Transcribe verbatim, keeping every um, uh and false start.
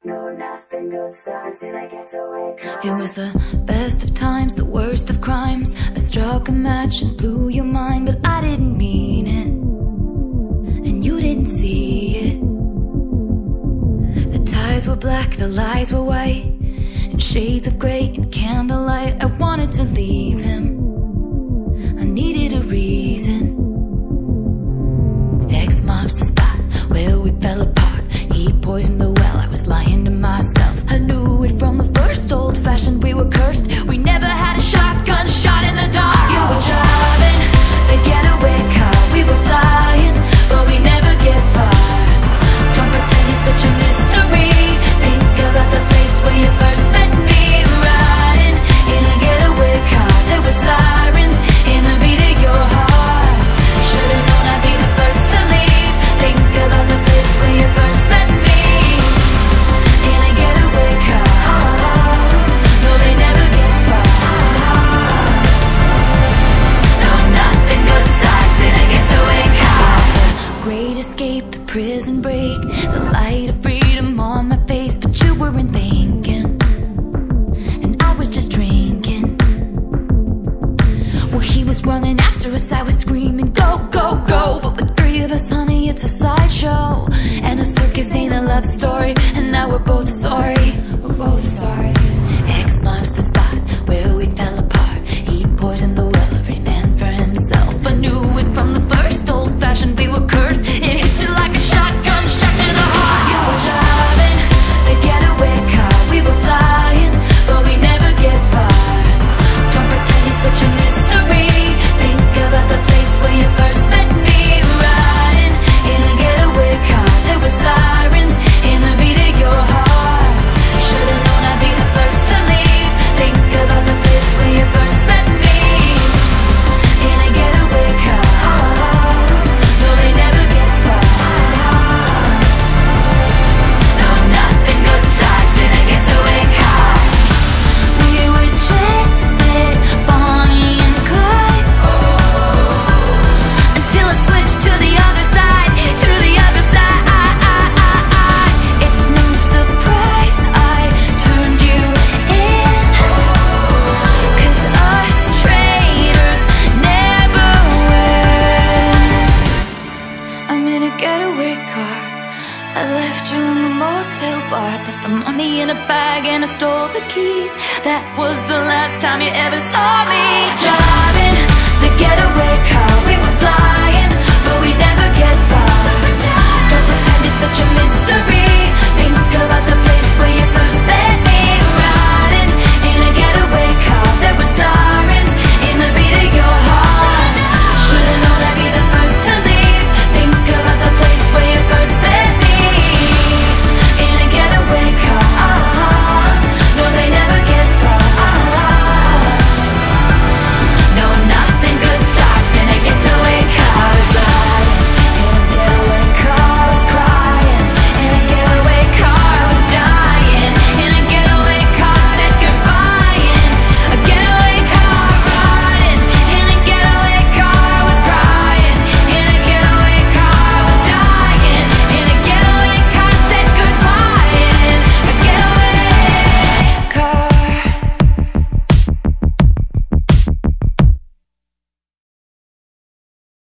No, nothing good starts in a getaway car. It was the best of times, the worst of crimes. I struck a match and blew your mind, but I didn't mean it, and you didn't see it. The ties were black, the lies were white, in shades of grey and candlelight. I wanted to leave him, I needed a reason. X marks the spot where we fell apart. He poisoned the well, I was lying to myself. I knew it from the first, old-fashioned, we were cursed. We never had a shotgun shot in the dark. You were driving the getaway car, we were flying, but we never get far. Don't pretend it's such a mystery. Think about the place where you first met me. Riding in a getaway car, there were sirens in the beat of your heart. Should've known I'd be the first to leave. Think about the place where you first met me. In a getaway car, no, they never get far. No, nothing good starts in a getaway car. The great escape, the prison break, the light of freedom on my face, but you weren't thinking, and I was just drinking. Well, he was running after us, I was screaming, go, go, go. But with three of us, honey, it's a sideshow, and a circus ain't a love story. And now we're both sorry, we're both sorry. X marks the spot where we fell apart. He poisoned the well, every man for himself. I knew it from the first, old-fashioned, we were cursed. It hit you like a shotgun shot to the heart. You were driving the getaway car, we were flying, but we never get far. Don't pretend it's such a mystery. Think about the place where you first met me. Riding in a getaway car, there were sirens in the beat of your heart. Should've known I'd be the first to leave. Think about the place where you first met me. In a getaway car, no, they never get far. No, nothing good starts in a getaway car. We were jet set, Bonnie and Clyde, until I switched to the other side, to the other side. It's no surprise I turned you in, 'cause us traitors never win. I'm in a getaway car, I left you in the motel bar. Put the money in a bag and I stole the keys. That was the last time you ever saw me. Driving the getaway car,